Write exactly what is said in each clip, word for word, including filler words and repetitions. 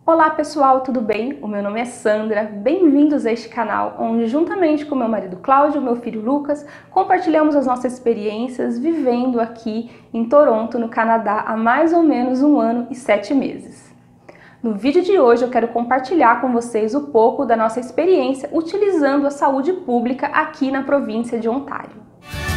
Olá pessoal, tudo bem? O meu nome é Sandra, bem-vindos a este canal onde juntamente com meu marido Cláudio e meu filho Lucas compartilhamos as nossas experiências vivendo aqui em Toronto, no Canadá, há mais ou menos um ano e sete meses. No vídeo de hoje eu quero compartilhar com vocês um pouco da nossa experiência utilizando a saúde pública aqui na província de Ontário.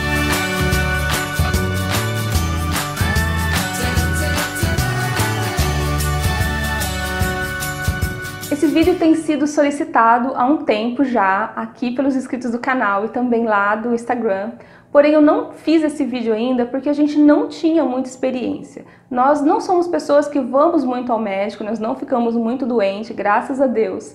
Esse vídeo tem sido solicitado há um tempo já, aqui pelos inscritos do canal e também lá do Instagram. Porém, eu não fiz esse vídeo ainda porque a gente não tinha muita experiência. Nós não somos pessoas que vamos muito ao médico, nós não ficamos muito doentes, graças a Deus.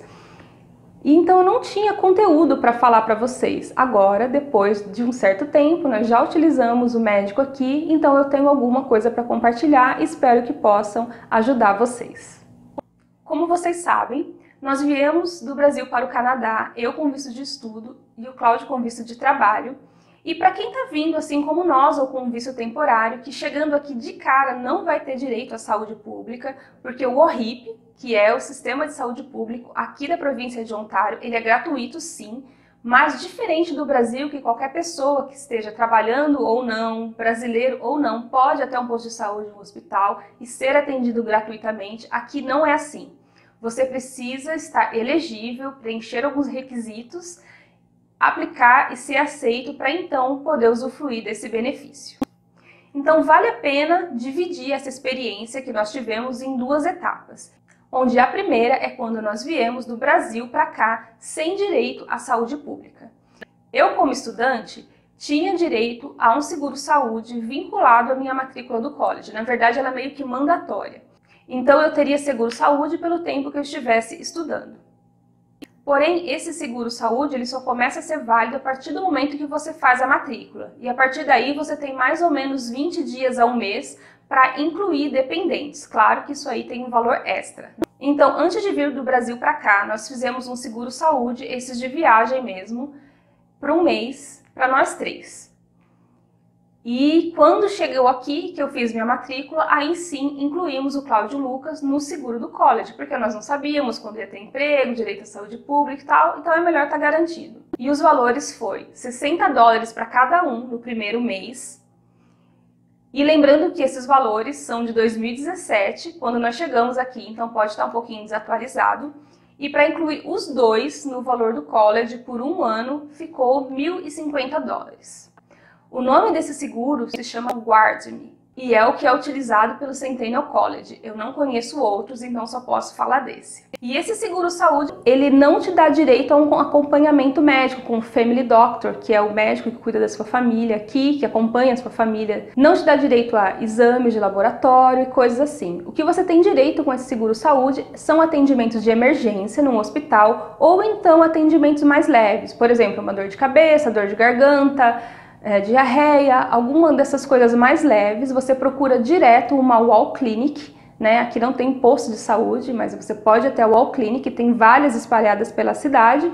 E então eu não tinha conteúdo para falar para vocês. Agora, depois de um certo tempo, nós já utilizamos o médico aqui, então eu tenho alguma coisa para compartilhar e espero que possam ajudar vocês. Como vocês sabem, nós viemos do Brasil para o Canadá, eu com visto de estudo e o Cláudio com visto de trabalho. E para quem está vindo assim como nós ou com visto temporário, que chegando aqui de cara não vai ter direito à saúde pública, porque o O R I P, que é o Sistema de Saúde Público aqui da província de Ontário, ele é gratuito sim, mas diferente do Brasil, que qualquer pessoa que esteja trabalhando ou não, brasileiro ou não, pode até um posto de saúde, um hospital e ser atendido gratuitamente, aqui não é assim. Você precisa estar elegível, preencher alguns requisitos, aplicar e ser aceito para então poder usufruir desse benefício. Então vale a pena dividir essa experiência que nós tivemos em duas etapas, onde a primeira é quando nós viemos do Brasil para cá sem direito à saúde pública. Eu, como estudante, tinha direito a um seguro-saúde vinculado à minha matrícula do college. Na verdade, ela é meio que mandatória. Então eu teria seguro-saúde pelo tempo que eu estivesse estudando. Porém, esse seguro-saúde ele só começa a ser válido a partir do momento que você faz a matrícula. E a partir daí você tem mais ou menos vinte dias a um mês para incluir dependentes. Claro que isso aí tem um valor extra. Então, antes de vir do Brasil para cá, nós fizemos um seguro-saúde, esses de viagem mesmo, por um mês, para nós três. E quando chegou aqui, que eu fiz minha matrícula, aí sim incluímos o Cláudio e o Lucas no seguro do college, porque nós não sabíamos quando ia ter emprego, direito à saúde pública e tal, então é melhor estar garantido. E os valores foi sessenta dólares para cada um no primeiro mês. E lembrando que esses valores são de dois mil e dezessete, quando nós chegamos aqui, então pode estar um pouquinho desatualizado. E para incluir os dois no valor do college por um ano, ficou mil e cinquenta dólares. O nome desse seguro se chama Guard-Me e é o que é utilizado pelo Centennial College. Eu não conheço outros, então só posso falar desse. E esse seguro-saúde, ele não te dá direito a um acompanhamento médico com o Family Doctor, que é o médico que cuida da sua família aqui, que acompanha a sua família. Não te dá direito a exames de laboratório e coisas assim. O que você tem direito com esse seguro-saúde são atendimentos de emergência num hospital ou então atendimentos mais leves. Por exemplo, uma dor de cabeça, dor de garganta, É, diarreia, alguma dessas coisas mais leves, você procura direto uma wall clinic, né? Aqui não tem posto de saúde, mas você pode ir até a wall clinic, tem várias espalhadas pela cidade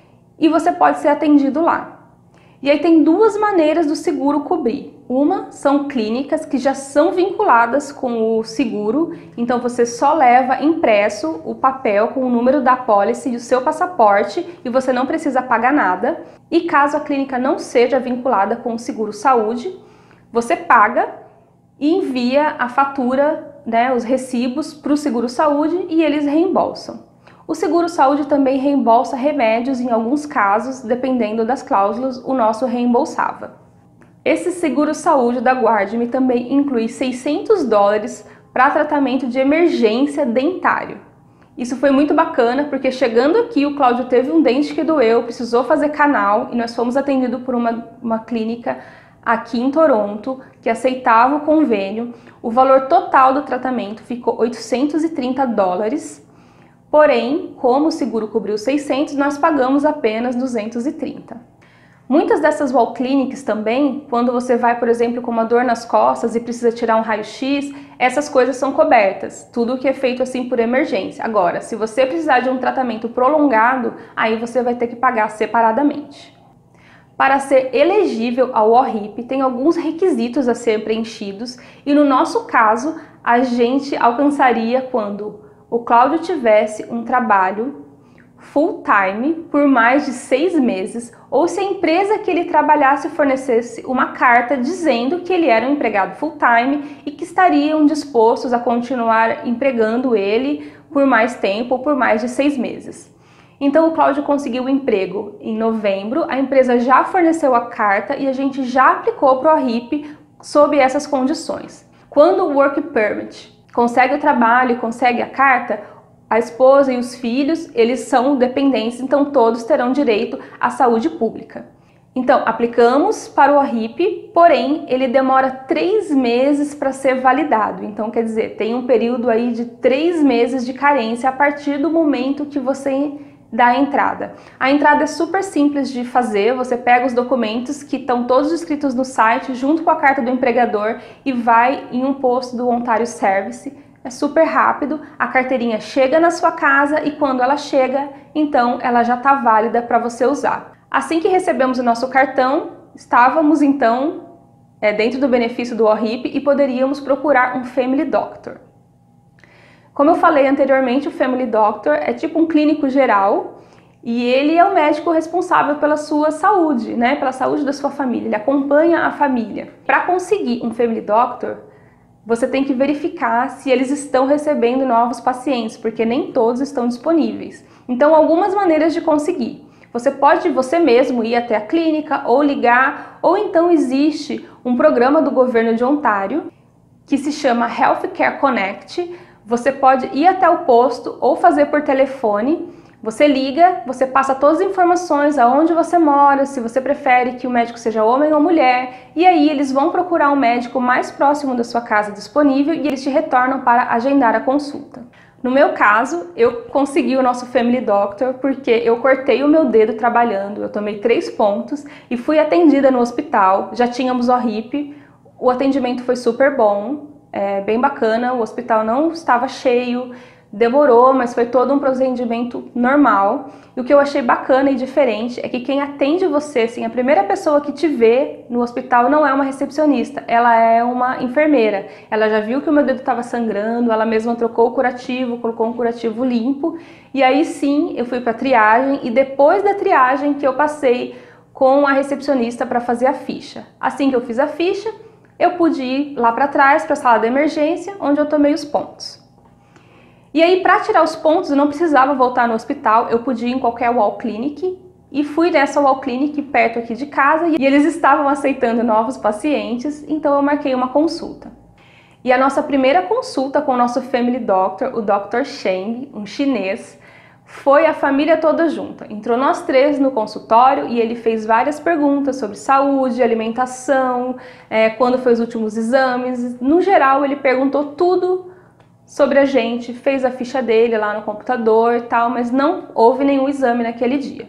e você pode ser atendido lá. E aí tem duas maneiras do seguro cobrir. Uma são clínicas que já são vinculadas com o seguro, então você só leva impresso o papel com o número da pólice e o seu passaporte e você não precisa pagar nada. E caso a clínica não seja vinculada com o seguro saúde, você paga e envia a fatura, né, os recibos para o seguro saúde e eles reembolsam. O seguro-saúde também reembolsa remédios em alguns casos, dependendo das cláusulas, o nosso reembolsava. Esse seguro-saúde da Guard-Me também inclui seiscentos dólares para tratamento de emergência dentário. Isso foi muito bacana, porque chegando aqui o Cláudio teve um dente que doeu, precisou fazer canal e nós fomos atendidos por uma, uma clínica aqui em Toronto, que aceitava o convênio. O valor total do tratamento ficou oitocentos e trinta dólares. Porém, como o seguro cobriu seiscentos, nós pagamos apenas duzentos e trinta. Muitas dessas wall clinics também, quando você vai, por exemplo, com uma dor nas costas e precisa tirar um raio-x, essas coisas são cobertas, tudo que é feito assim por emergência. Agora, se você precisar de um tratamento prolongado, aí você vai ter que pagar separadamente. Para ser elegível ao O R I P, tem alguns requisitos a ser preenchidos e no nosso caso, a gente alcançaria quando o Cláudio tivesse um trabalho full-time por mais de seis meses, ou se a empresa que ele trabalhasse fornecesse uma carta dizendo que ele era um empregado full-time e que estariam dispostos a continuar empregando ele por mais tempo ou por mais de seis meses. Então o Cláudio conseguiu o emprego em novembro, a empresa já forneceu a carta e a gente já aplicou para o O R I P sob essas condições. Quando o Work Permit consegue o trabalho e consegue a carta, a esposa e os filhos, eles são dependentes, então todos terão direito à saúde pública. Então, aplicamos para o O R I P, porém, ele demora três meses para ser validado. Então, quer dizer, tem um período aí de três meses de carência a partir do momento que você dá a entrada. A entrada é super simples de fazer, você pega os documentos que estão todos escritos no site, junto com a carta do empregador, e vai em um posto do Ontario Service. É super rápido, a carteirinha chega na sua casa e quando ela chega, então ela já está válida para você usar. Assim que recebemos o nosso cartão, estávamos então é, dentro do benefício do O R I P e poderíamos procurar um Family Doctor. Como eu falei anteriormente, o Family Doctor é tipo um clínico geral e ele é o médico responsável pela sua saúde, né, pela saúde da sua família, ele acompanha a família. Para conseguir um Family Doctor, você tem que verificar se eles estão recebendo novos pacientes, porque nem todos estão disponíveis. Então, algumas maneiras de conseguir. Você pode você mesmo ir até a clínica ou ligar, ou então existe um programa do governo de Ontário que se chama Healthcare Connect. Você pode ir até o posto ou fazer por telefone. Você liga, você passa todas as informações, aonde você mora, se você prefere que o médico seja homem ou mulher, e aí eles vão procurar um médico mais próximo da sua casa disponível e eles te retornam para agendar a consulta. No meu caso, eu consegui o nosso Family Doctor porque eu cortei o meu dedo trabalhando, eu tomei três pontos e fui atendida no hospital, já tínhamos o O R I P, o atendimento foi super bom, é, bem bacana, o hospital não estava cheio, demorou, mas foi todo um procedimento normal. E o que eu achei bacana e diferente é que quem atende você, assim, a primeira pessoa que te vê no hospital não é uma recepcionista, ela é uma enfermeira. Ela já viu que o meu dedo estava sangrando, ela mesma trocou o curativo, colocou um curativo limpo. E aí sim, eu fui para a triagem e depois da triagem que eu passei com a recepcionista para fazer a ficha. Assim que eu fiz a ficha, eu pude ir lá para trás, para a sala de emergência, onde eu tomei os pontos. E aí, para tirar os pontos, eu não precisava voltar no hospital, eu podia ir em qualquer wall clinic e fui nessa wall clinic perto aqui de casa e eles estavam aceitando novos pacientes, então eu marquei uma consulta. E a nossa primeira consulta com o nosso Family Doctor, o doutor Cheng, um chinês, foi a família toda junta. Entrou nós três no consultório e ele fez várias perguntas sobre saúde, alimentação, é, quando foi os últimos exames. No geral, ele perguntou tudo sobre a gente, fez a ficha dele lá no computador e tal, mas não houve nenhum exame naquele dia.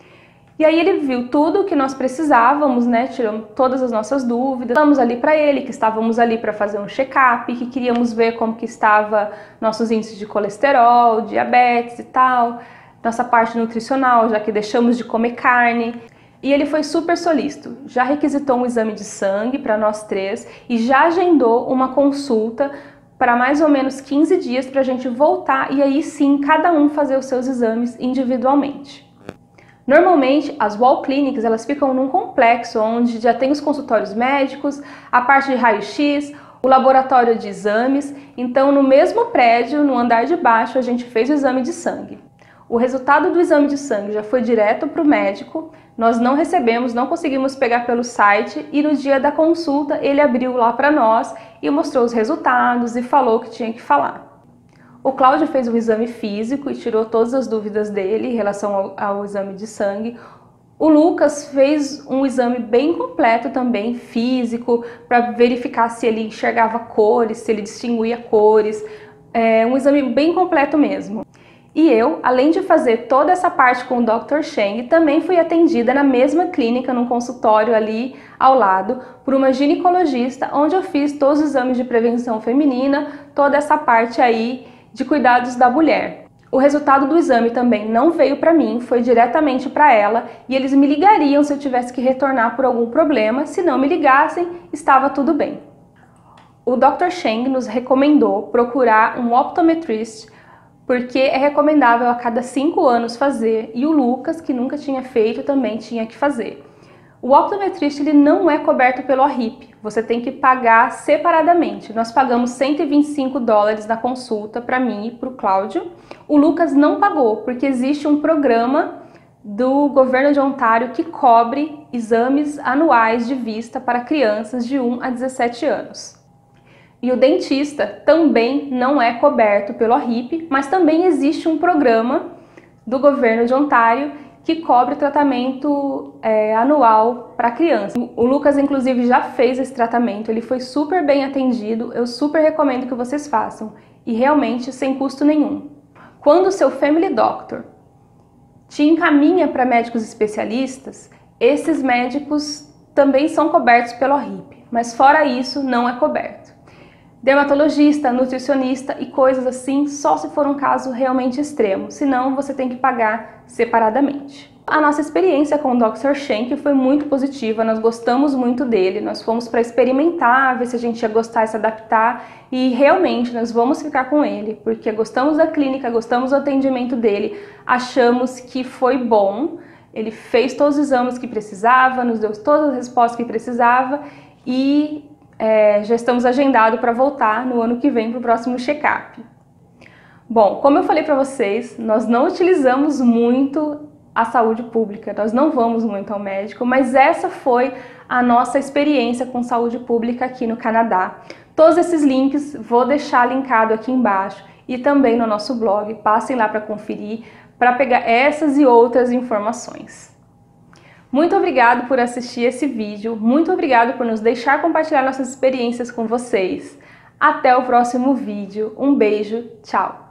E aí ele viu tudo o que nós precisávamos, né, tiramos todas as nossas dúvidas, falamos ali para ele que estávamos ali para fazer um check-up, que queríamos ver como que estava nossos índices de colesterol, diabetes e tal, nossa parte nutricional, já que deixamos de comer carne. E ele foi super solícito, já requisitou um exame de sangue para nós três e já agendou uma consulta para mais ou menos quinze dias para a gente voltar e aí sim cada um fazer os seus exames individualmente. Normalmente as wall clinics elas ficam num complexo onde já tem os consultórios médicos, a parte de raio-x, o laboratório de exames, então no mesmo prédio, no andar de baixo, a gente fez o exame de sangue. O resultado do exame de sangue já foi direto para o médico, nós não recebemos, não conseguimos pegar pelo site e no dia da consulta ele abriu lá para nós e mostrou os resultados e falou o que tinha que falar. O Cláudio fez um exame físico e tirou todas as dúvidas dele em relação ao, ao exame de sangue. O Lucas fez um exame bem completo também, físico, para verificar se ele enxergava cores, se ele distinguia cores, é um exame bem completo mesmo. E eu, além de fazer toda essa parte com o doutor Cheng, também fui atendida na mesma clínica, num consultório ali ao lado, por uma ginecologista, onde eu fiz todos os exames de prevenção feminina, toda essa parte aí de cuidados da mulher. O resultado do exame também não veio para mim, foi diretamente para ela, e eles me ligariam se eu tivesse que retornar por algum problema, se não me ligassem, estava tudo bem. O doutor Cheng nos recomendou procurar um optometrist porque é recomendável a cada cinco anos fazer, e o Lucas, que nunca tinha feito, também tinha que fazer. O optometrista ele não é coberto pelo O R I P, você tem que pagar separadamente. Nós pagamos cento e vinte e cinco dólares na consulta para mim e para o Cláudio. O Lucas não pagou, porque existe um programa do governo de Ontário que cobre exames anuais de vista para crianças de um a dezessete anos. E o dentista também não é coberto pelo O R I P, mas também existe um programa do governo de Ontário que cobre tratamento é, anual para criança. O Lucas, inclusive, já fez esse tratamento, ele foi super bem atendido, eu super recomendo que vocês façam, e realmente sem custo nenhum. Quando o seu Family Doctor te encaminha para médicos especialistas, esses médicos também são cobertos pelo O R I P, mas fora isso, não é coberto. Dermatologista, nutricionista e coisas assim, só se for um caso realmente extremo, senão você tem que pagar separadamente. A nossa experiência com o doutor Schenck foi muito positiva, nós gostamos muito dele, nós fomos para experimentar, ver se a gente ia gostar e se adaptar, e realmente nós vamos ficar com ele, porque gostamos da clínica, gostamos do atendimento dele, achamos que foi bom, ele fez todos os exames que precisava, nos deu todas as respostas que precisava, e É, já estamos agendados para voltar no ano que vem para o próximo check-up. Bom, como eu falei para vocês, nós não utilizamos muito a saúde pública, nós não vamos muito ao médico, mas essa foi a nossa experiência com saúde pública aqui no Canadá. Todos esses links vou deixar linkado aqui embaixo e também no nosso blog, passem lá para conferir, para pegar essas e outras informações. Muito obrigado por assistir esse vídeo, muito obrigado por nos deixar compartilhar nossas experiências com vocês. Até o próximo vídeo, um beijo, tchau!